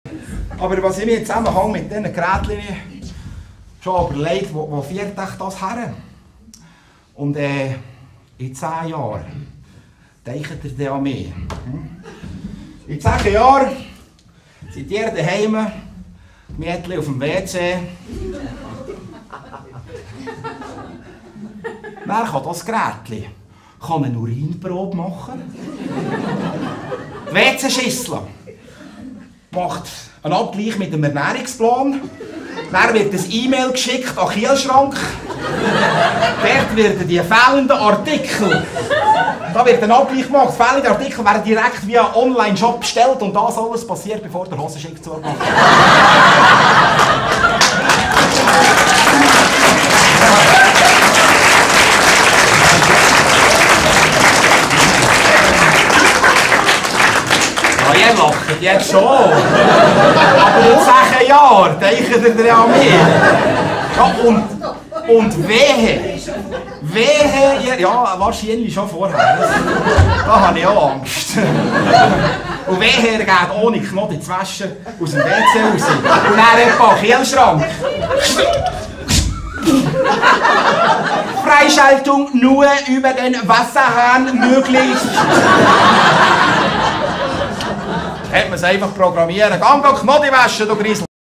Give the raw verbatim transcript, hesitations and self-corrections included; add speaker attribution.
Speaker 1: Aber was ich mir im Zusammenhang mit diesen Gerätchen schon überlegt, wo, wo führt euch das her? Und äh, in zehn Jahren denkt ihr dann an mich. Hm? In zehn Jahren seid ihr daheim, Mädchen auf dem W C. Wer kann das Gerätchen? Kann eine Urinprobe machen. Die W C-Schüssel macht einen Abgleich mit dem Ernährungsplan. Dann wird ein E-Mail geschickt an den Kühlschrank. Dort werden die fehlenden Artikel, da wird ein Abgleich gemacht. Fehlende Artikel werden direkt via Online-Shop bestellt und das alles passiert, bevor der Hosenschick zugemacht wird. Ja, ihr lacht jetzt schon. Aber in zehn Jahren denkt ihr an mich. Ja, und, und wehe, wehe, ja, wahrscheinlich schon vorher. Da habe ich auch Angst. Und wehe, ihr geht ohne Knoten ins Waschen aus dem W C raus. Und dann etwa am Kühlschrank. Freischaltung nur über den Wasserhahn möglich. Hätte man es einfach programmieren. Gang, gang, Knoten waschen, du Griesel.